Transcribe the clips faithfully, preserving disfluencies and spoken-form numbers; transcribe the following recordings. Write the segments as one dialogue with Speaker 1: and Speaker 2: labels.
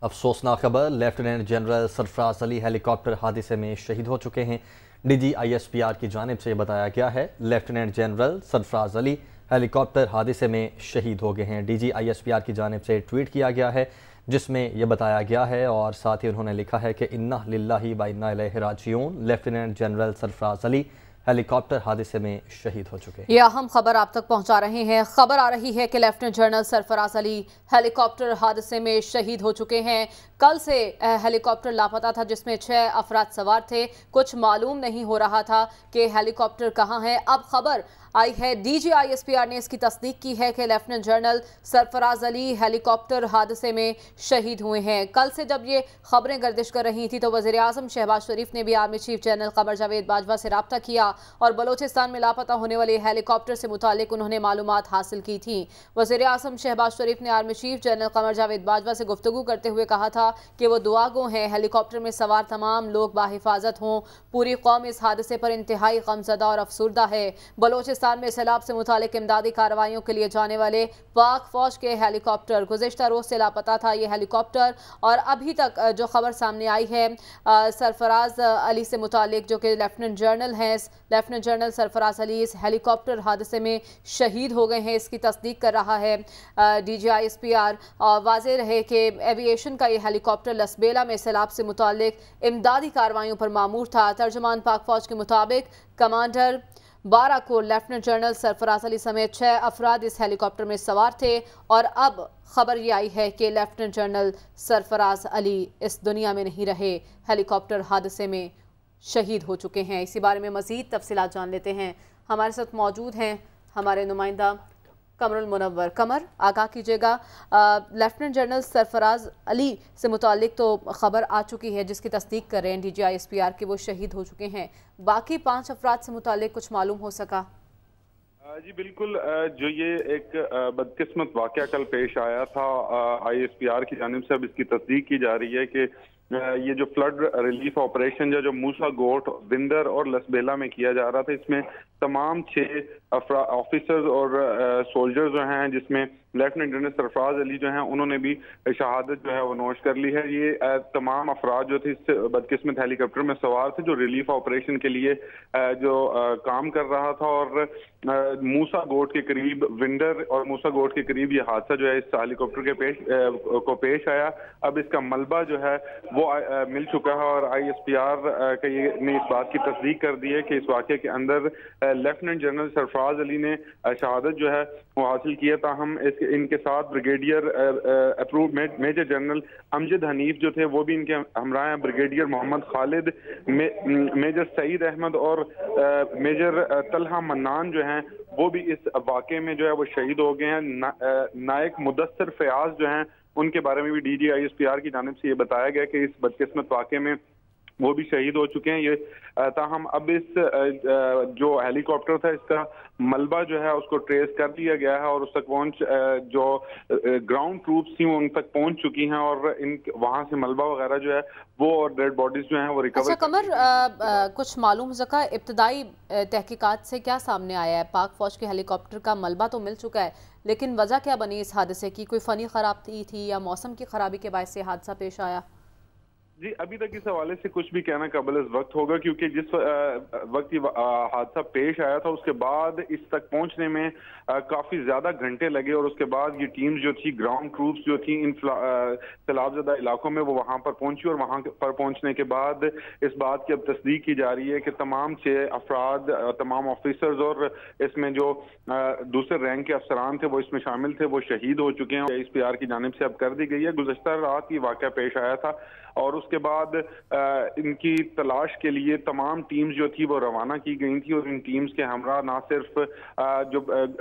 Speaker 1: افسوسناک خبر، lieutenant general Sarfaraz Ali helicopter حادثے میں شہید ہو چکے ہیں۔ D G I S P R کی جانب سے یہ بتایا گیا ہے lieutenant general Sarfaraz Ali helicopter حادثے میں شہید ہو گئے ہیں۔ D G I S P R کی جانب سے ٹویٹ کیا گیا ہے جس میں یہ بتایا گیا ہے اور ساتھ ہی انہوں نے لکھا ہے کہ انا للہ و انا الیہ راجعون، lieutenant general Sarfaraz Ali helicopter حادثے میں شہید ہو چکے ہیں۔
Speaker 2: یہ اہم خبر آپ تک پہنچا رہے ہیں۔ خبر آ رہی ہے کہ lieutenant general Sarfaraz Ali helicopter حادثے میں شہید ہو چکے ہیں۔ کل سے ہیلی کاپٹر لاپتہ تھا جس میں چھ افراد سوار تھے۔ کچھ معلوم نہیں ہو رہا تھا کہ ہیلی کاپٹر کہاں ہے۔ اب خبر آئی ہے، D G I S P R نے اس کی تصدیق کی ہے کہ lieutenant general Sarfaraz Ali helicopter حادثے میں شہید ہوئے ہیں۔ کل سے جب یہ خبریں گردش کر رہی تھی تو وزیر اعظم شہباز شریف نے بھی army chief general Qamar Javed Bajwa سے رابطہ کیا اور بلوچستان میں لاپتہ ہونے والے ہیلی کاپٹر سے متعلق انہوں نے معلومات حاصل کی تھیں۔ وزیر اعظم شہباز شریف نے army chief general Qamar Javed Bajwa سے گفتگو کرتے ہوئے کہا تھا کہ وہ دعا گو ہیں ہیلی کاپٹر میں سوار تمام لوگ باحفاظت ہوں۔ پوری قوم اس حادثے پر انتہائی غمزدہ اور افسردہ ہے۔ بلوچستان میں سیلاب سے متعلق امدادی کارروائیوں کے لیے جانے والے پاک فوج کے ہیلی کاپٹر گزشتہ روز سے لاپتہ تھا۔ یہ ہیلی کاپٹر اور ابھی تک جو خبر سامنے آئی ہے سرفراز علی سے متعلق جو کہ لیفٹیننٹ جنرل ہیں، لیفٹیننٹ جنرل سرفراز علی اس ہیلی کاپٹر حادثے میں شہید ہو گئے ہیں، اس کی تصدیق کر رہا ہے D G I S P R. واضح رہے کہ ایوی ایشن کا یہ ہیلی کاپٹر لسبیلا میں سیلاب سے متعلق امدادی کارروائیوں پر مامور تھا۔ ترجمان پاک فوج کے مطابق کمانڈر بارہ کو لیفٹیننٹ جنرل سرفراز علی سمیت چھ افراد اس ہیلی کاپٹر میں سوار تھے اور اب خبر یہ آئی ہے کہ لیفٹیننٹ جنرل سرفراز علی اس دنیا میں نہیں رہے، ہیلی کاپٹر حادثے میں شہید ہو چکے ہیں۔ اسی بارے میں مزید تفصیلات جان لیتے ہیں۔ ہمارے ساتھ موجود ہیں ہمارے نمائندہ قمر المنور۔ قمر، آگاہ کیجیے گا، لیفٹیننٹ جنرل سرفراز علی سے متعلق تو خبر آ چکی ہے جس کی تصدیق کر رہے ہیں D G I S P R کہ وہ شہید ہو چکے ہیں، باقی پانچ افراد سے متعلق کچھ معلوم ہو سکا؟
Speaker 3: جی بالکل، جو یہ ایک بدقسمت واقعہ کل پیش آیا تھا آئی ایس پی آر کی جانب سے اب اس کی تصدیق کی جا رہی ہے کہ یہ جو فلڈ ریلیف آپریشن جو موسا گوٹ، وندر اور لسبیلا میں کیا جا رہا تھا، اس میں تمام چھ آفیسرز اور سولجرز جو ہیں جس میں لیفٹیننٹ جنرل سرفراز علی جو ہیں انہوں نے بھی شہادت جو ہے وہ نوش کر لی ہے۔ یہ تمام افراد جو تھے اس بدقسمت ہیلی کاپٹر میں سوار تھے جو ریلیف آپریشن کے لیے جو کام کر رہا تھا اور موسا گوٹ کے قریب ونڈر اور موسا گوٹ کے قریب یہ حادثہ جو ہے اس ہیلی کاپٹر کے پیش کو پیش آیا۔ اب اس کا ملبہ جو ہے وہ مل چکا ہے اور آئی ایس پی آر کا یہ نے اس بات کی تصدیق کر دی ہے کہ اس واقعے کے اندر لیفٹیننٹ جنرل سرفراز علی نے شہادت جو ہے وہ حاصل کیا، تاہم اس ان کے ساتھ بریگیڈیئر اپروو میجر جنرل امجد حنیف جو تھے وہ بھی ان کے ہمراہ ہیں، بریگیڈیئر محمد خالد، میجر سعید احمد اور میجر طلحہ منان جو ہیں وہ بھی اس واقعے میں جو ہے وہ شہید ہو گئے ہیں۔ نائک مدثر فیاض جو ہیں ان کے بارے میں بھی D G I S P R کی جانب سے یہ بتایا گیا کہ اس بدقسمت واقعے میں وہ بھی شہید ہو چکے ہیں۔ یہ تاہم اب اس جو ہیلی کاپٹر تھا اس کا ملبہ جو ہے اس کو ٹریس کر لیا گیا ہے اور اس تک پہنچ جو گراؤنڈ ٹروپس تھیں وہ ان تک پہنچ چکی ہیں اور ان وہاں سے ملبہ وغیرہ جو ہے وہ اور ڈیڈ باڈیز جو ہیں وہ ریکور۔
Speaker 2: اچھا قمر، کچھ معلوم ذکا ابتدائی تحقیقات سے کیا سامنے آیا ہے؟ پاک فوج کے ہیلی کاپٹر کا ملبہ تو مل چکا ہے لیکن وجہ کیا بنی اس حادثے کی؟ کوئی فنی خرابی تھی یا موسم کی خرابی کے باعث سے حادثہ پیش آیا؟
Speaker 3: جی ابھی تک اس حوالے سے کچھ بھی کہنا قابل وقت ہوگا کیونکہ جس وقت یہ حادثہ پیش آیا تھا اس کے بعد اس تک پہنچنے میں کافی زیادہ گھنٹے لگے اور اس کے بعد یہ ٹیمز جو تھی گراؤنڈ ٹروپس جو تھیں ان سیلاب زدہ علاقوں میں وہ وہاں پر پہنچی اور وہاں پر پہنچنے کے بعد اس بات کی اب تصدیق کی جا رہی ہے کہ تمام چھ افراد، تمام آفیسرز اور اس میں جو دوسرے رینک کے افسران تھے وہ اس میں شامل تھے وہ شہید ہو چکے ہیں۔ ایس پی آر کی جانب سے اب کر دی گئی ہے۔ گزشتہ رات یہ واقعہ پیش آیا تھا اور اس کے بعد ان کی تلاش کے لیے تمام ٹیمز جو تھی وہ روانہ کی گئی تھی اور ان ٹیمز کے ہمراہ نہ صرف جو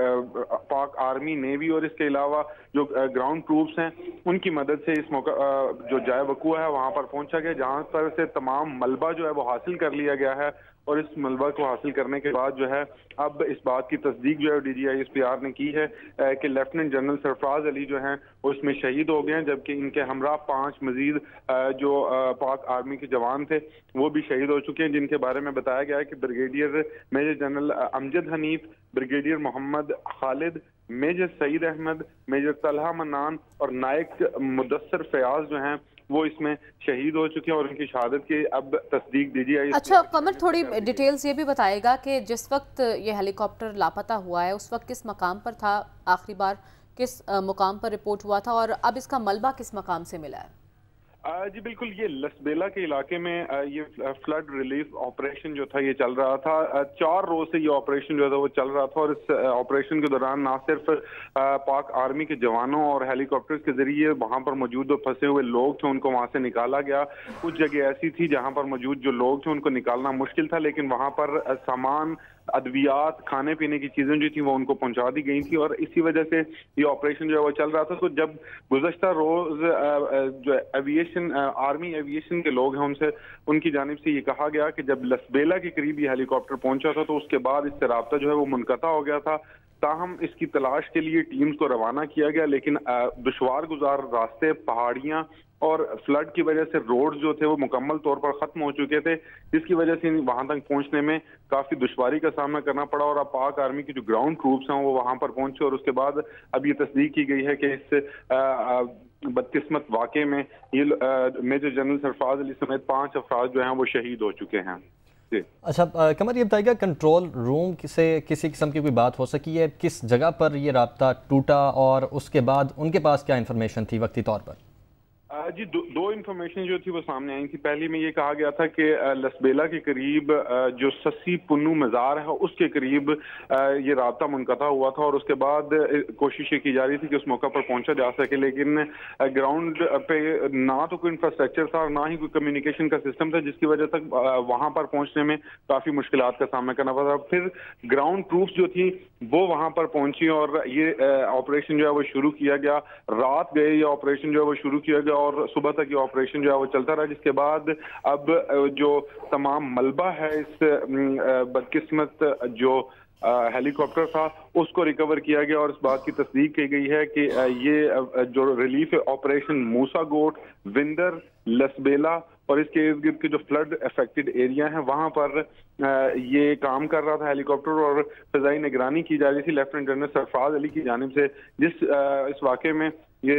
Speaker 3: پاک آرمی، نیوی اور اس کے علاوہ جو گراؤنڈ ٹروپس ہیں ان کی مدد سے اس موقع جو جائے وقوع ہے وہاں پر پہنچا گیا جہاں پر سے تمام ملبہ جو ہے وہ حاصل کر لیا گیا ہے اور اس ملبہ کو حاصل کرنے کے بعد جو ہے اب اس بات کی تصدیق جو ہے D G I S P R نے کی ہے کہ لیفٹیننٹ جنرل سرفراز علی جو ہیں وہ اس میں شہید ہو گئے ہیں جبکہ ان کے ہمراہ پانچ مزید جو پاک آرمی کے جوان تھے وہ بھی شہید ہو چکے ہیں جن کے بارے میں بتایا گیا ہے کہ brigadier major general Amjad Hanif, brigadier Muhammad Khalid, major Saeed Ahmed, major Talha Mannan اور نائک مدثر فیاض جو ہیں वो इसमें शहीद हो चुके हैं और उनकी शहादत की अब तस्दीक डी जी आई।
Speaker 2: अच्छा कमर, थोड़ी डिटेल्स ये भी बताएगा कि जिस वक्त ये हेलीकॉप्टर लापता हुआ है उस वक्त किस मकाम पर था, आखिरी बार किस मुकाम पर रिपोर्ट हुआ था, और अब इसका मलबा किस मकाम से मिला है?
Speaker 3: जी बिल्कुल, ये लसबेला के इलाके में ये फ्लड रिलीफ ऑपरेशन जो था ये चल रहा था। चार रोज से ये ऑपरेशन जो था वो चल रहा था और इस ऑपरेशन के दौरान ना सिर्फ पाक आर्मी के जवानों और हेलीकॉप्टर्स के जरिए वहां पर मौजूद जो फंसे हुए लोग थे उनको वहां से निकाला गया। कुछ जगह ऐसी थी जहां पर मौजूद जो लोग थे उनको निकालना मुश्किल था, लेकिन वहां पर सामान, अद्वियात, खाने पीने की चीजें जो थी वो उनको पहुंचा दी गई थी और इसी वजह से ये ऑपरेशन जो है वो चल रहा था। तो जब गुज़श्ता रोज जो एविएशन आर्मी एविएशन के लोग हैं उनसे उनकी जानिब से ये कहा गया कि जब लसबेला के करीब ये हेलीकॉप्टर पहुंचा था तो उसके बाद इससे राब्ता जो है वो मुनक़ता हो गया था। ताहम इसकी तलाश के लिए टीम्स को रवाना किया गया, लेकिन दुश्वार गुजार रास्ते, पहाड़ियां और फ्लड की वजह से रोड जो थे वो मुकम्मल तौर पर खत्म हो चुके थे, जिसकी वजह से वहां तक पहुंचने में काफी दुश्वारी का सामना करना पड़ा और अब पाक आर्मी की जो ग्राउंड ट्रूप्स हैं वो वहां पर पहुंचे और उसके बाद अब ये तस्दीक की गई है कि इस बदकिस्मत वाक़े में ये मेजर जनरल सरफराज अली समेत पांच अफराद जो हैं वो शहीद हो चुके हैं।
Speaker 1: अच्छा कमर, ये बताइएगा कंट्रोल रूम से किसी किस्म की कोई बात हो सकी है? किस जगह पर ये राब्ता टूटा और उसके बाद उनके पास क्या इन्फॉर्मेशन थी वक्ती तौर पर?
Speaker 3: जी दो, दो इन्फॉर्मेशन जो थी वो सामने आई थी। पहली में ये कहा गया था कि लसबेला के करीब जो सस्सी पुन्नू मज़ार है उसके करीब ये राब्ता मुनक़ता हुआ था और उसके बाद कोशिशें की जा रही थी कि उस मौका पर पहुंचा जा सके, लेकिन ग्राउंड पे ना तो कोई इंफ्रास्ट्रक्चर था और ना ही कोई कम्युनिकेशन का सिस्टम था, जिसकी वजह तक वहां पर पहुंचने में काफ़ी मुश्किलात का सामना करना पड़ा। फिर ग्राउंड ट्रूप्स जो थी वो वहां पर पहुंची और ये ऑपरेशन जो है वो शुरू किया गया। रात गए ये ऑपरेशन जो है वो शुरू किया गया और सुबह तक ये ऑपरेशन जो है वो चलता रहा, जिसके बाद अब जो तमाम मलबा है इस बदकिस्मत जो हेलीकॉप्टर था उसको रिकवर किया गया और इस बात की तस्दीक की गई है कि ये जो रिलीफ ऑपरेशन मूसा गोट, विंदर, लसबेला और इसके इर्द गिर्द के जो फ्लड अफेक्टेड एरिया हैं वहां पर ये काम कर रहा था हेलीकॉप्टर और फिजाई निगरानी की जा रही थी लेफ्टिनेंट जनरल सरफराज अली की जानिब से। जिस इस वाक़े में ये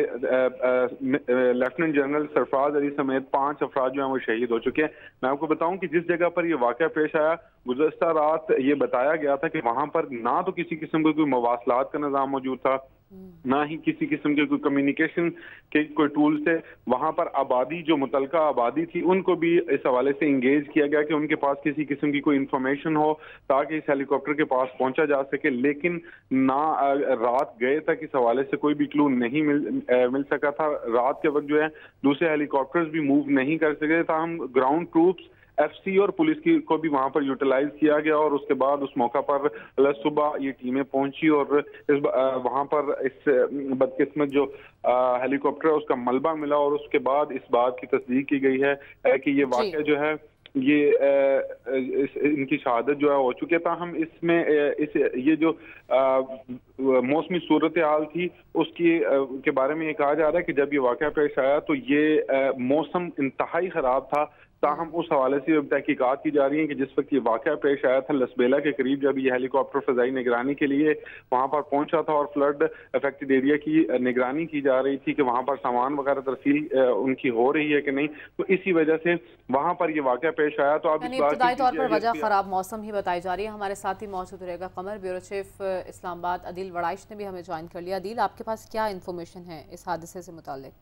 Speaker 3: लेफ्टिनेंट जनरल सरफराज अली समेत पांच अफराद जो हैं वो शहीद हो चुके हैं। मैं आपको बताऊं कि जिस जगह पर ये वाक़या पेश आया गुज़श्ता रात ये बताया गया था कि वहां पर ना तो किसी किस्म के कोई मवासलात का निज़ाम मौजूद था, ना ही किसी किस्म के कोई कम्युनिकेशन के कोई टूल से। वहां पर आबादी जो मुतलका आबादी थी उनको भी इस हवाले से इंगेज किया गया कि उनके पास किसी किस्म की कोई इंफॉर्मेशन हो ताकि इस हेलीकॉप्टर के पास पहुंचा जा सके, लेकिन ना रात गए तक इस हवाले से कोई भी क्लू नहीं मिल मिल सका था। रात के वक्त जो है दूसरे हेलीकॉप्टर्स भी मूव नहीं कर सके था। हम ग्राउंड ट्रूप्स, एफसी और पुलिस की को भी वहां पर यूटिलाइज किया गया और उसके बाद उस मौका पर सुबह ये टीमें पहुंची और इस वहां पर इस बदकिस्मत जो हेलीकॉप्टर है उसका मलबा मिला और उसके बाद इस बात की तस्दीक की गई है कि ये वाक़या जो है ये इस, इनकी शहादत जो है हो चुकी था। हम इसमें इस ये जो मौसमी सूरत हाल थी उसकी के बारे में ये कहा जा रहा है कि जब ये वाक़या पेश आया तो ये मौसम इंतहाई ख़राब था। ताहम उस हवाले से तहकीकात की जा रही है कि जिस वक्त ये वाक़या पेश आया था लसबेला के करीब जब ये हेलीकॉप्टर फ़ज़ाई निगरानी के लिए वहाँ पर पहुंचा था और फ्लड अफेक्टेड एरिया की निगरानी की जा रही थी कि वहाँ पर सामान वगैरह तरसील उनकी हो रही है कि नहीं, तो इसी वजह से वहाँ पर ये वाक़या पेश आया। तो अब
Speaker 2: इब्तदाई तौर पर वजह ख़राब मौसम ही बताई जा रही है। हमारे साथ ही मौजूद रहेगा कमर, ब्यूरो चीफ इस्लामाबाद अदील वड़ाइश ने भी हमें ज्वाइन कर लिया। अदील, आपके पास क्या इन्फॉर्मेशन है इस हादसे से मुताल्लिक?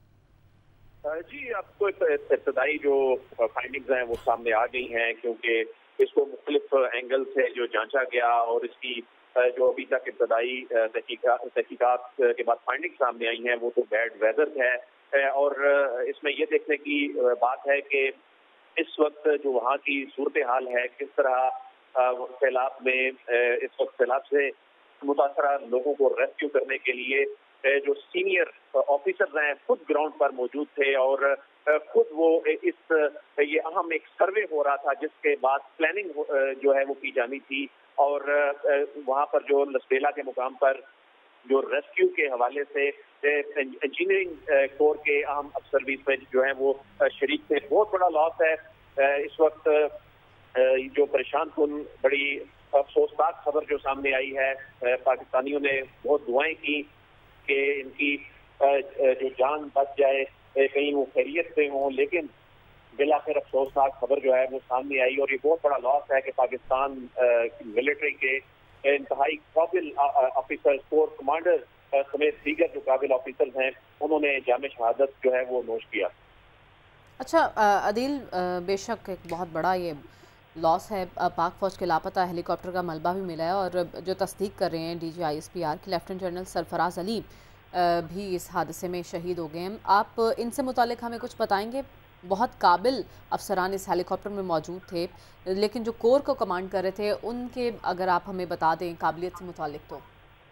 Speaker 4: जी, आपको इब्तदाई जो फाइंडिंग्स हैं वो सामने आ गई हैं, क्योंकि इसको मुख्तलिफ एंगल से जो जांचा गया और इसकी जो अभी तक इब्तदाई तहकीकात के बाद फाइंडिंग सामने आई हैं वो तो बैड वेदर है। और इसमें ये देखने की बात है कि इस वक्त जो वहाँ की सूरत हाल है, किस तरह सैलाब में इस वक्त सैलाब से मुतासरा लोगों को रेस्क्यू करने के लिए जो सीनियर ऑफिसर्स हैं खुद ग्राउंड पर मौजूद थे और खुद वो इस ये अहम एक सर्वे हो रहा था जिसके बाद प्लानिंग जो है वो की जानी थी और वहाँ पर जो लसबेला के मुकाम पर जो रेस्क्यू के हवाले से इंजीनियरिंग कोर के अहम अफसर भी इसमें जो है वो शरीक थे। बहुत बड़ा लॉस है इस वक्त, जो परेशान कुन बड़ी अफसोसनाक खबर जो सामने आई है। पाकिस्तानियों ने बहुत दुआएं की कि इनकी जो जान बच जाए कहीं वो खैरियत से हों, लेकिन बिलाखिर अफसोसनाक खबर जो है वो सामने आई और ये बहुत बड़ा लॉस है कि पाकिस्तान मिलिट्री के इंतहाई काबिल ऑफिसर्स, कोर कमांडर समेत दीगर जो काबिल ऑफिसर्स हैं, उन्होंने जाम शहादत जो है वो नोश किया।
Speaker 2: अच्छा अदील, बेशक एक बहुत बड़ा ये लॉस है, पाक फ़ौज के लापता हेलीकॉप्टर का मलबा भी मिला है और जो तस्दीक कर रहे हैं D G I S P R के लेफ्टिनेंट जनरल सरफराज अली भी इस हादसे में शहीद हो गए हैं। आप इनसे मुतालिक हमें कुछ बताएंगे? बहुत काबिल अफसरान इस हेलीकॉप्टर में मौजूद थे, लेकिन जो कोर को कमांड कर रहे थे उनके अगर आप हमें बता दें काबिलियत से मुतालिक। तो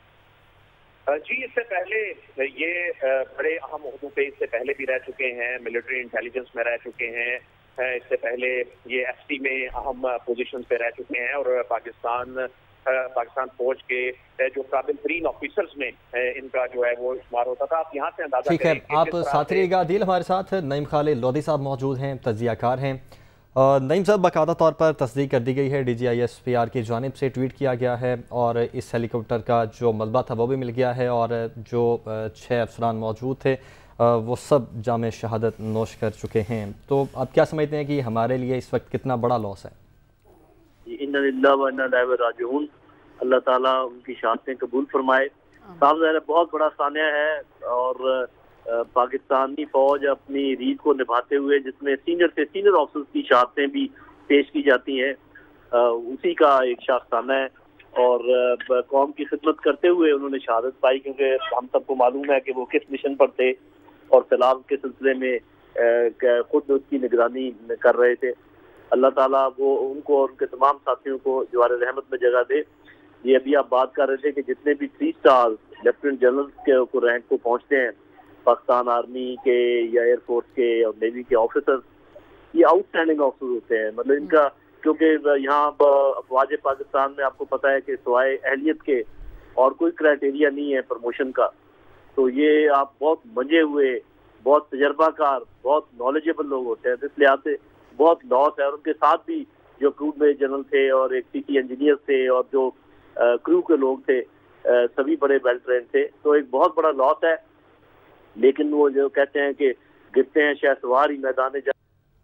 Speaker 4: जी, इससे पहले ये बड़े अहम ओहदों पे इससे पहले भी रह चुके हैं, मिलिट्री इंटेलिजेंस में रह चुके हैं, इससे पहले ये एफ सी में अहम पोजीशन पे रह चुके हैं और पाकिस्तान पाकिस्तान फौज के जो काबिल तरीन ऑफिसर्स में इनका जो है वो शुमार होता था। आप यहाँ से अंदाजा
Speaker 1: ठीक है, आप साथ रहिएगा। आदिल, हमारे साथ नईम खालिद लोधी साहब मौजूद हैं, तज्जियाकार हैं। नईम साहब, बाकायदा तौर पर तस्दीक कर दी गई है, D G I S P R की जानिब से ट्वीट किया गया है और इस हेलीकॉप्टर का जो मलबा था वो भी मिल गया है और जो छः अफसरान मौजूद थे वो सब जाम शहादत नोश कर चुके हैं। तो आप क्या समझते हैं कि हमारे लिए इस वक्त कितना बड़ा लॉस है?
Speaker 5: इन्ना लिल्लाह व इन्ना इलैहि राजिऊन। अल्लाह ताला उनकी शहादतें कबूल फरमाए। साहब ज़ाहिर बहुत बड़ा सानिया है और पाकिस्तानी फौज अपनी रीत को निभाते हुए जिसमें सीनियर से सीनियर ऑफिसर्स की शहादतें भी पेश की जाती हैं, उसी का एक शास्ताना है और कौम की खिदमत करते हुए उन्होंने शहादत पाई, क्योंकि हम सबको मालूम है कि वो किस मिशन पर थे और सैलाब के सिलसिले में खुद उसकी निगरानी कर रहे थे। अल्लाह ताला वो उनको और उनके तमाम साथियों को जवार रहमत में जगह दे। ये अभी आप बात कर रहे थे कि जितने भी थ्री स्टार लेफ्टिनेंट जनरल के को रैंक को पहुंचते हैं पाकिस्तान आर्मी के या एयरफोर्स के और नेवी के ऑफिसर्स, ये आउटस्टैंडिंग ऑफिसर होते हैं। मतलब इनका, क्योंकि यहाँ अफवाज पाकिस्तान में आपको पता है कि सिवाय अहलियत के और कोई क्राइटेरिया नहीं है प्रमोशन का, तो ये आप बहुत मंजे हुए, बहुत तजर्बाकार, बहुत नॉलेजेबल लोग होते हैं। तो इस लिहाज से बहुत लॉस है। और उनके साथ भी जो क्रू में जनरल थे और एक सिटी इंजीनियर थे और जो क्रू के लोग थे, आ, सभी बड़े वेल ट्रेन थे। तो एक बहुत बड़ा लॉस है, लेकिन वो जो कहते हैं कि गिरते हैं शहसवार ही मैदान जा।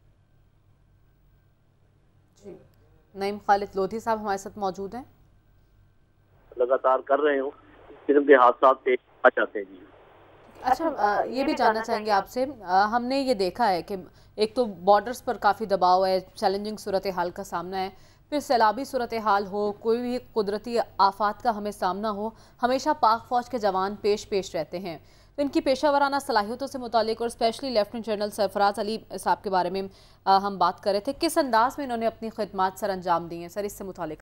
Speaker 2: जी, नईम खालिद लोधी साहब हमारे साथ मौजूद हैं,
Speaker 5: लगातार कर रहे हो इस किस्म के हादसा पेश आ जाते हैं। जी
Speaker 2: अच्छा, आ, ये भी जानना चाहेंगे आपसे, हमने ये देखा है कि एक तो बॉर्डर्स पर काफ़ी दबाव है, चैलेंजिंग सूरत हाल का सामना है, फिर सैलाबी सूरत हाल हो, कोई भी कुदरती आफात का हमें सामना हो, हमेशा पाक फ़ौज के जवान पेश पेश रहते हैं। तो इनकी पेशा वराना सलाहियतों से मुतालिक और specially lieutenant general Sarfaraz Ali साहब के बारे में आ, हम बात कर रहे थे, किस अंदाज में इन्होंने अपनी खिदमात सर अंजाम दी हैं? सर, इससे मुतालिक